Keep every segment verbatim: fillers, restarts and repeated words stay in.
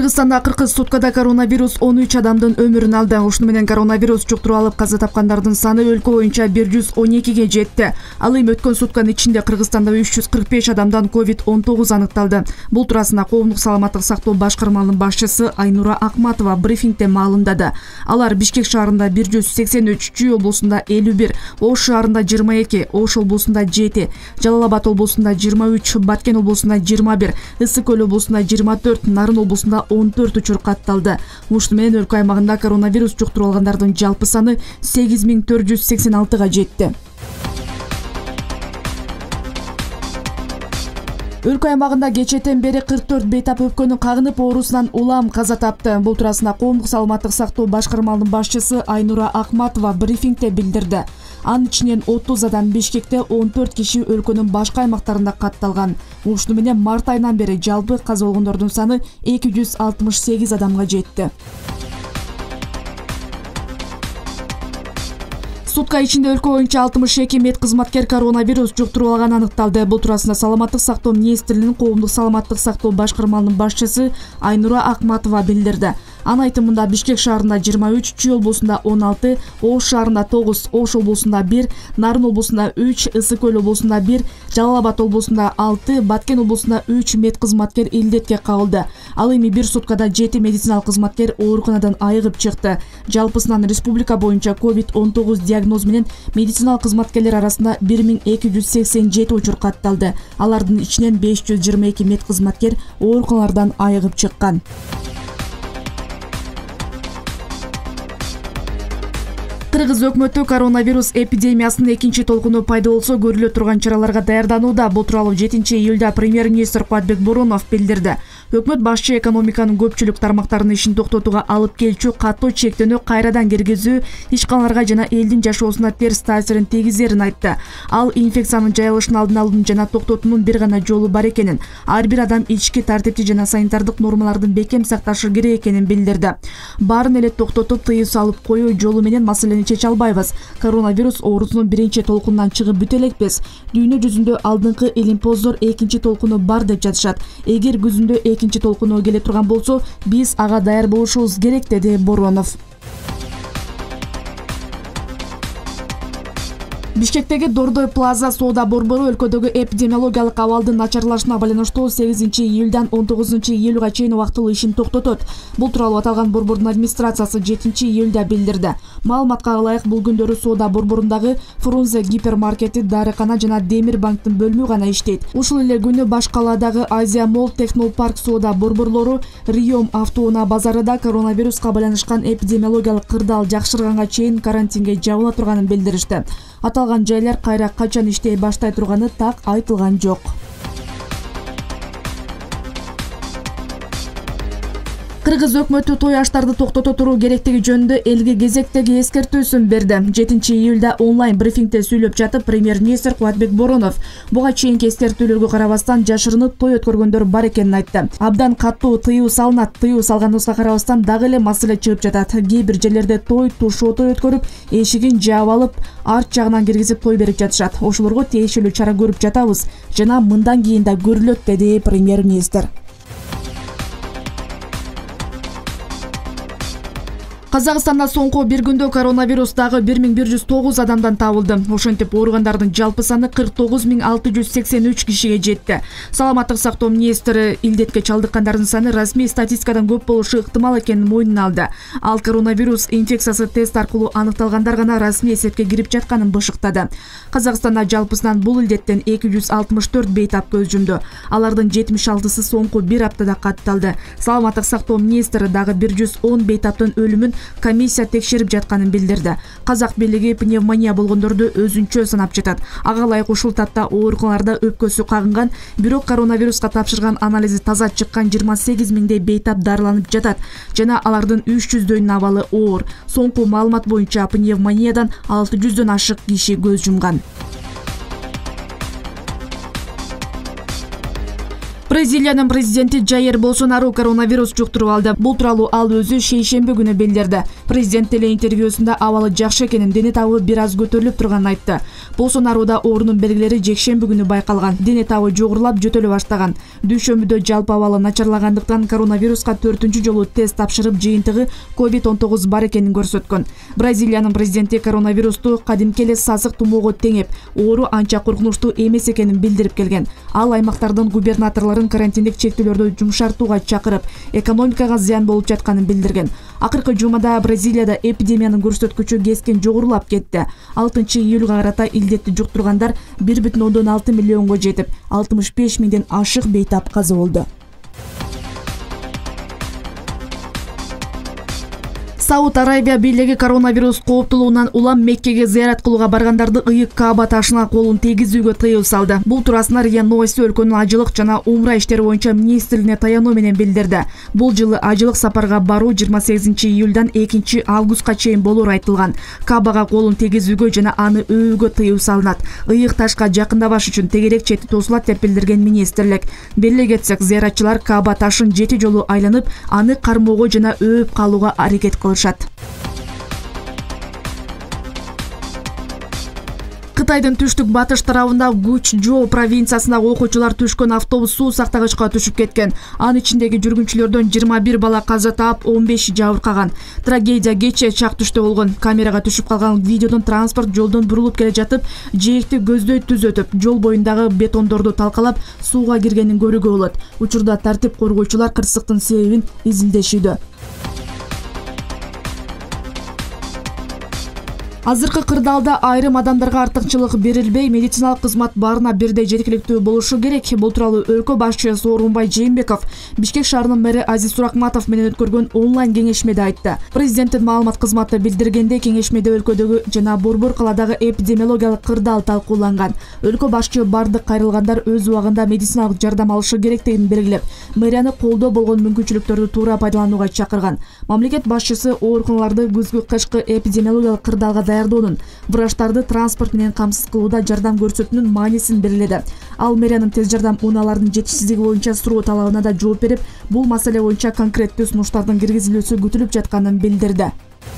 Кыргызстанда кырк суткада коронавирус он үч адамдын өмүрүн алды. Ушуну менен коронавирус жуктуруп алып каза тапкандардын саны өлкө боюнча бир жүз он экиге жетти. Ал эми өткөн сутканын ичинде Кыргызстанда үч жүз кырк беш адамдан ковид он тогуз аныкталды. Бул туурасында коомдук саламаттык сактоо башкармалынын башчысы Айнура Акматова брифингде маалымдады. Алар Бишкек шаарында бир жүз сексен үч, Чүй облусунда элүү бир, Ош шаарында жыйырма эки, Ош облусунда жети, Жалал Абад облусунда жыйырма үч, Баткен облусунда жыйырма бир, Ысык Көл облусунда жыйырма төрт, Нарын облусунда он төрт учур катталды. Ушуну менен өлкө аймагында коронавирус жуктуруп алгандардын жалпы саны сегиз миң төрт жүз сексен алтыга жетти. Өлкө аймагында кечээден бери кырк төрт бейтап өпкөнүн кагынып оорусунан улам каза тапты. Бул туурасында коомдук саламаттык сактоо башкармалынын башчысы Айнура Акматова брифингде билдирди. Анын ичинен отуз адам Бишкекте, он төрт киши өлкөнүн башка аймактарында катталган. Ушуну менен март айынан бери жалпы каза болгондордун саны эки жүз алтымыш сегиз адамга жетти. Сутка ичинде өлкө боюнча алтымыш эки мед кызматкер коронавирус жуктуруп алганы аныкталды. Бул туурасында саламаттык сактоо министрлигинин коомдук саламаттык сактоо башкармалынын башчысы Айнура Акматова билдирди. Анын айтымында Бишкек шаарында жыйырма үч, Чүй облусунда он алты, Ош шаарында тогуз, Ош облусунда бир, Нарын облусунда үч, Ысык Көл облусунда бир, Жалал Абад облусунда алты, Баткен облусунда үч мед кызматкер илдетке кабылды. Ал эми бир суткада жети медициналык кызматкер ооруканадан айыгып чыкты. Жалпысынан республика боюнча ковид он тогуз диагноз менен медициналык кызматкерлер арасында бир миң эки жүз сексен жети учур катталды. Алардын ичинен беш жүз жыйырма эки мед кызматкер ооруканалардан айыгып чыккан. Кыргыз өкмөтү коронавирус эпидемиясынын экинчи толкуну пайда болсо көрүлө турган чараларга даярданууда. Бул тууралуу жетинчи июлда премьер-министр Кубатбек Боронов билдирди. Өкмөт башчы экономиканын көпчүлүк тармактарынын ишин токтотууга алып келчү катуу чектөөнү кайрадан киргизүү ишканаларга жана элдин жашоосуна терс таасирин тийгизерин айтты. Ал инфекциянын жайылышын алдын алуунун жана токтотуунун бир гана жолу бар экенин, ар бир адам ички тартипти жана санитардык нормалардын бекем сакташы керек экенин билдирди. Баарын эле токтотуп тыюу салып коюу жолу менен маселени чече албайбыз. Коронавирус оорусунун биринчи толкунунан чыгып бүтө элекпиз. Дүйнө жүзүндө алдыңкы илимпоздор экинчи толкуну бар деп жатышат. Эгер күзүндө экинчи толкуну келе турган болсо, биз ага даяр болушубуз керек, деди Боронов. Бишкектеги Дордой Плаза соода борбору өлкөдөгү эпидемиологиялык абалдын начарлашына байланыштуу сегизинчи июлдан он тогузунчу июлга чейин убактылуу ишин токтотот. Бул тууралуу аталган борбордун администрациясы жетинчи июлда билдирди. Маалыматка ылайык, бул күндөрү соода борборундагы Фрунзе гипермаркети, дарыкана жана Демир банктын бөлүмү гана иштейт. Ушул эле күнү баш калаадагы Азия Молл, Технопарк соода борборлору, Риом автоунаа базары да коронавируска байланышкан эпидемиологиялык кырдаал жакшырганга чейин карантинге жабыла турганын билдиришти. Аталган жайлар кайра качан иштей баштай турганы так айтылган жок. Кыргыз өкмөтү той аштарды токтото туруу керектиги жөнүндө элге кезектеги эскертүүсүн берди. жетинчи июлда онлайн брифингде сүйлөп жатып премьер-министр Кубатбек Боронов буга чейинки эскертүүлөргө карабастан жашырынып той өткөргөндөр бар экенин айтты. Абдан катуу тыюу салынат. Тыюу салганыбызга карабастан дагы эле маселе чыгып жатат. Кээ бир жерлерде той тушоо той өткөрүп, эшигин жаап алып, арт жагынан киргизип той берип жатышат. Ошолорго тиешелүү чара көрүп жатабыз жана мындан кийин да көрүлөт, деди премьер-министр. Казакстанда соңку бир күндө коронавирус дагы бир миң бир жүз тогуз адамдан табылды. Ошентип ооругандардын жалпы саны кырк тогуз миң алты жүз сексен үч кишиге жетти. Саламаттык сактоо министри илдетке чалдыккандардын саны расмий статистикадан көп болушу ыктымал экенин мойнуна алды. Ал коронавирус инфекциясы тест аркылуу аныкталгандар гана расмий эсепке кирип жатканын бышыктады. Казакстанда жалпысынан бул илдеттен эки жүз алтымыш төрт бейтап көз жумду. Алардын жетимиш алтысы соңку бир аптада катталды. Саламаттык сактоо министри дагы бир жүз он бейтаптын өлүмүн комиссия текшерип жатканын билдирди. Казак бийлиги пневмония болгондорду өзүнчө санап жатат. Ага ылайык ушул тапта ооруканаларда өпкөсү кагынган, бирок коронавируска тапшырган анализи таза чыккан жыйырма сегиз миңдей бейтап дарыланып жатат жана алардын үч жүздөөнүн абалы оор. Соңку маалымат боюнча пневмониядан алты жүздөн ашык киши көз жумган. Бразилиянын президенти Жаир Болсонару коронавирус жуктуруп алды. Бул тууралуу ал өзү шейшемби күнү билдирди. Президент телеинтервьюсунда абалы жакшы экенин, дене табы бир аз көтөрүлүп турганын айтты. Болсонаруда оорунун белгилери жекшемби күнү байкалган. Дене табы жогорулап, жөтөлө баштаган. Дүйшөмбүдө жалпы абалы начарлагандыктан коронавируска төртүнчү жолу тест тапшырып, жыйынтыгы ковид он тогуз бар экенин көрсөткөн. Бразилиянын президенти коронавирусту кадимки эле сасык тумоого теңеп, оору анча коркунучтуу эмес экенин билдирип келген. Ал аймактардын губернаторлорун карантиндик чектөөлөрдү жумшартууга чакырып, экономикага зыян болуп жатканын билдирген. Акыркы жумада Бразилияда эпидемиянын көрсөткүчү кескин жогорулап кетти. алтынчы июлга карата илдетти жуктургандар бир бүтүн ондон алты миллионго жетип, алтымыш беш миңден ашык бейтап каза болду. Сауд Арабия бийлиги коронавирус кооптулуунан улам Меккеге зыярат кылууга баргандарды ыйык Кааба ташына колун тийгизүүгө тыюу салды. Бул туурасында РИА Новости өлкөнүн ажылык жана умра иштери боюнча министрлигине таянуу менен билдирди. Бул жылы ажылык сапарга баруу жыйырма сегизинчи июлдан экинчи августка чейин болору айтылган. Каабага колун тийгизүүгө жана аны өбүүгө тыюу салынат. Ыйык ташка жакындабаш үчүн тегерек чети тосулат деп билдирген министрлик. Беле кетсек, зыяратчылар Кааба ташын жети жолу айланып, аны кармоого жана өөп калууга аракет кылышат. Кытайдын түштүк батыш тарабында Гучжоу провинциясындагы окуучулар түшкөн автобус суу сактагычка түшүп кеткен. Анын ичиндеги жүргүнчүлөрдөн жыйырма бир бала каза таап, он беши жабыркаган. Трагедия кечээ чак түштө болгон. Камерага түшүп калган видеодон транспорт жолдон бурулуп келе жатып, жээкти көздөй түз өтүп, жол боюндагы бетондорду талкалап, сууга киргенин көрүүгө болот. Учурда тартип коргоочулар кырсыктын себебин изилдешүүдө. Азыркы кырдаалда айрым адамдарга артыкчылык берилбей, медициналык кызмат баарына бирдей жеткиликтүү болушу керек. Бул тууралуу өлкө башчысы Сооронбай Жээнбеков Бишкек шаарынын мэри Азиз Суракматов менен өткөргөн онлайн кеңешмеде айтты. Президенттин маалымат кызматы билдиргендей, кеңешмеде өлкөдөгү жана Борбор каладагы эпидемиологиялык кырдаал талкууланган. Өлкө башчы бардык кайрылгандар өз убагында медициналык жардам алышы керектигин белгилеп, мэрияны колдоо болгон мүмкүнчүлүктөрдү туура пайдаланууга чакырган. Мамлекет башчысы ооруканаларды күзгү кышкы эпидемиологиялык кырдаалга даярдоонун, врачтарды транспорт менен камсыз кылууда жардам көрсөтүүнүн маанисин белгиледи. Ал мэриянын тез жардам унааларынын жетишсиздиги боюнча суроо талабына да жооп берип, бул маселе боюнча конкреттүү сунуштардын киргизилүүсү күтүлүп жатканын билдирди.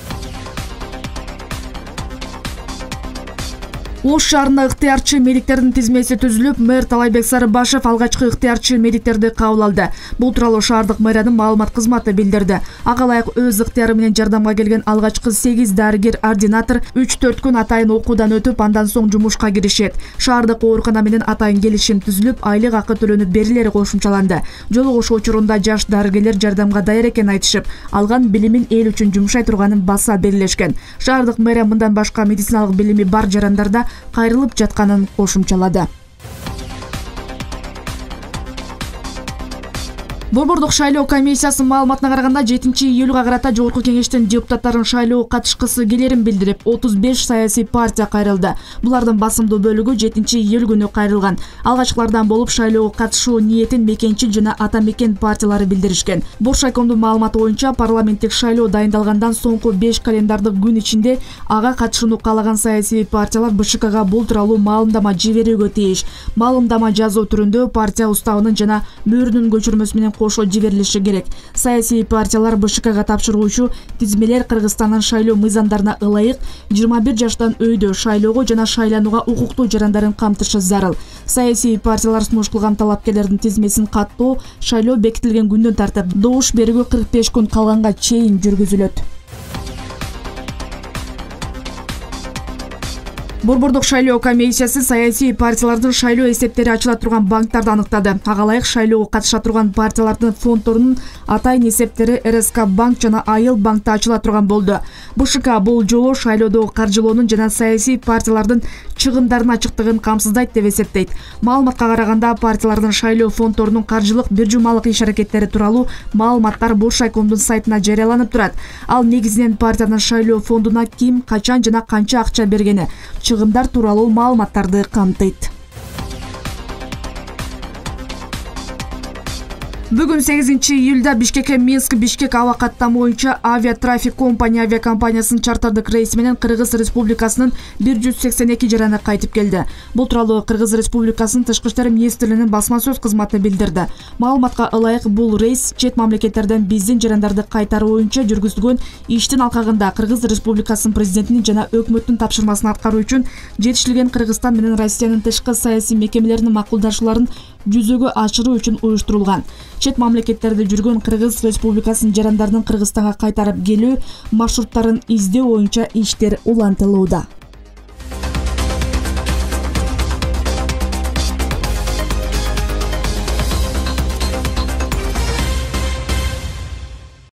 Ош шаарында ыктыярчы медиктердин тизмеси түзүлүп, мэр Талайбек Сарыбашев алгачкы ыктыярчы медиктерди кабыл алды. Бул тууралуу шаардык мэриянын маалымат кызматы билдирди. Ага ылайык өз ыктыяры менен жардамга келген алгачкы сегиз дарыгер ординатор үч төрт күн атайын окуудан өтүп, андан соң жумушка киришет. Шаардык оорукана менен атайын келишим түзүлүп, айлык акы төлөнүп берилери кошумчаланды. Жолугушуу учурунда жаш дарыгерлер жардамга даяр экенин айтышып, алган билимин эл үчүн жумшай турганын баса белгилешкен. Шаардык мэрия мындан башка медициналык билими бар жарандарда кайрылып жатканын кошумчалады. Борбордук шайлоо комиссиясынын маалыматына караганда, жетинчи июлга карата жогорку кеңештин депутаттарын шайлоого катышкысы келерин билдирип, отуз беш саясий партия кайрылды. Булардын басымдуу бөлүгү жетинчи июль күнү кайрылган. Алгачкылардан болуп шайлоого катышуу ниетин Мекенчил жана Ата Мекен партиялары билдиришкен. Боршайкомдун маалыматы боюнча, парламенттик шайлоо дайындалгандан соңку беш календардык күн ичинде ага катышууну каалаган саясий партиялар БШКга бул тууралуу маалымдама жиберүүгө тийиш. Маалымдама жазуу түрүндө партия уставынын жана мөрүнүн көчүрмөсү менен кошо жиберилиши керек. Саясий партиялар БШКга тапшыруучу тизмелер Кыргызстандын шайлоо мыйзамдарына ылайык жыйырма бир жаштан өйдө шайлоого жана шайланууга укуктуу жарандарын камтышы зарыл. Саясий партиялар сунуш кылган талапкерлердин тизмесин каттоо шайлоо бекитилген күндөн тартып, добуш берүүгө кырк беш күн калганга чейин жүргүзүлөт. Борбордук шайлоо комиссиясы саясий партиялардын шайлоо эсептери ачыла турган банктарды аныктады. Ага ылайык шайлоого катыша турган партиялардын фонддорунун атайын эсептери эр эс ка банк жана Айыл банкта ачыла турган болду. БШК бул жолу шайлоодогу каржылоонун жана саясий партиялардын чыгымдарынын ачыктыгын камсыздайт деп эсептейт. Маалыматка караганда, партиялардын шайлоо фонддорунун каржылык бир жумалык иш аракеттери тууралуу маалыматтар Боршайкомдун сайтына жарыяланып турат. Ал негизинен партиянын шайлоо фондуна ким, качан жана канча акча бергени, чыгымдар тууралуу маалыматтарды камтыйт. Бүгүн сегизинчи июлда Бишкекке Минск Бишкек аба каттамы боюнча авиатрафик компания авиакомпаниясынын чартардык рейси менен Кыргыз Республикасынын бир жүз сексен эки жараны кайтып келди. Бул тууралуу Кыргыз Республикасынын Тышкы иштер министрлигинин басма сөз кызматы билдирди. Маалыматка ылайык, бул рейс чет мамлекеттерден биздин жарандарды кайтаруу боюнча жүргүзүлгөн иштин алкагында Кыргыз Республикасынын президентинин жана өкмөттүн тапшырмасын аткаруу үчүн жетишилген Кыргызстан менен Россиянын тышкы саясий мекемелеринин макулдашууларын жүзөгө ашыруу үчүн уюштурулган. Чет мамлекеттерде жүргөн Кыргыз Республикасынын жарандарын Кыргызстанга кайтарып келүү маршруттарын издөө боюнча иштер улантылууда.